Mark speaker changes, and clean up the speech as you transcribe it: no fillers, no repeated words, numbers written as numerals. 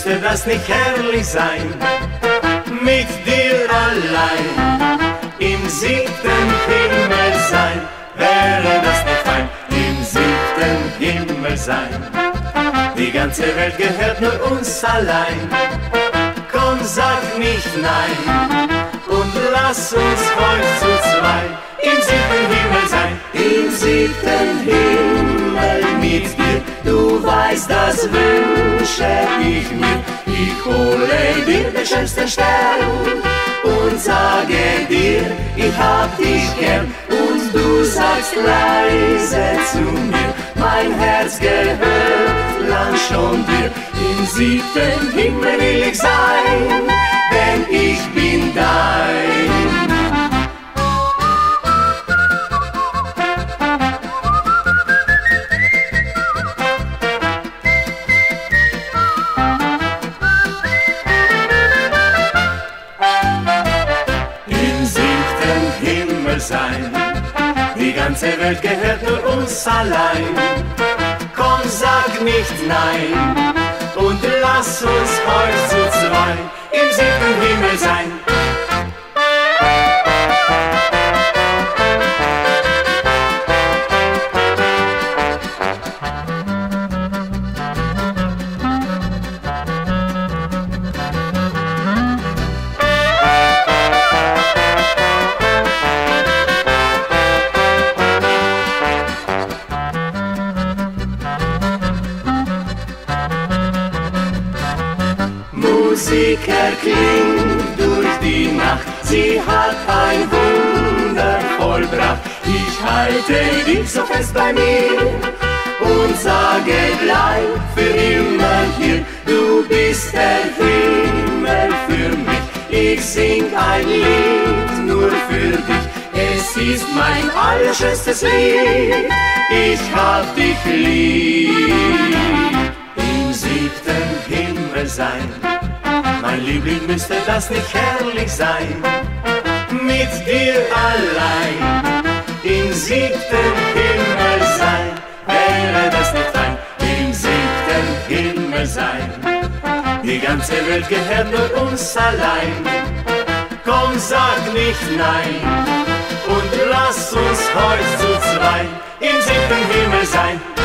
Speaker 1: müsste das nicht herrlich sein, mit dir allein im siebten Himmel sein. Wäre das nicht fein, im siebten Himmel sein? Die ganze Welt gehört nur uns allein. Komm, sag nicht nein und lass uns heute zu zweit im siebten Himmel sein. Im siebten Himmel mit dir, du weißt, das wünsche ich mir. Ich hole dir den schönsten Stern und sage dir, ich hab dich gern. Und du sagst leise zu mir, mein Herz gehört lang schon dir. Im siebten Himmel will ich sein, denn ich bin dein. Sein. Die ganze Welt gehört nur uns allein. Komm, sag nicht nein und lass uns heute zu zweit im siebten Himmel sein. Musik erklingt durch die Nacht, sie hat ein Wunder vollbracht. Ich halte dich so fest bei mir und sage, bleib für immer hier. Du bist der Himmel für mich, ich sing ein Lied nur für dich. Es ist mein allerschönstes Lied, ich hab dich lieb. Im siebten Himmel sein, mein Liebling, müsste das nicht herrlich sein, mit dir allein im siebten Himmel sein. Wäre das nicht fein, im siebten Himmel sein? Die ganze Welt gehört nur uns allein. Komm, sag nicht nein und lass uns heute zu zweit im siebten Himmel sein.